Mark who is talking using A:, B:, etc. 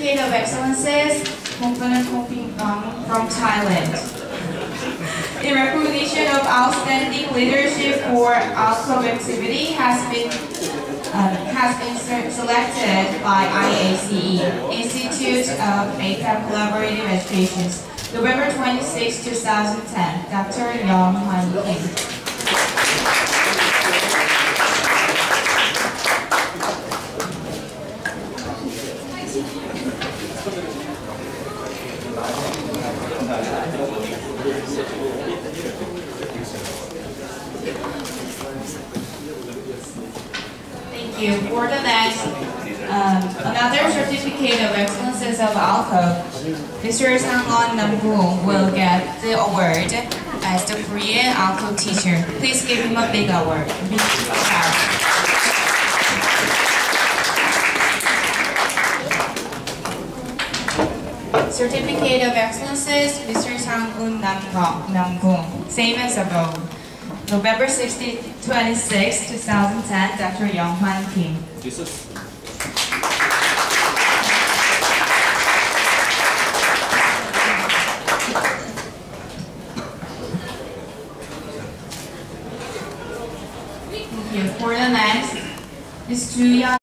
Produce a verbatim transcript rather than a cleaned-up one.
A: Certificate of Excellences, Komponen Kopingam from Thailand. In recognition of outstanding leadership for outcome activity has been uh, has been selected by I A C E, Institute of A P E C Collaborative Education, November twenty-sixth, two thousand ten, Doctor Yong Han Kim. Thank you. For the next, um, another certificate of excellences of alcohol, Mister Sang-on Nam-gung will get the award as the Korean alcohol teacher. Please give him a big award. Big shout. Certificate of Excellences, Mister Sang-un Nam-gung, same as above. November twenty-sixth, two thousand ten, Doctor Yong Han Kim.
B: Jesus.
A: Thank you. For the next, Mister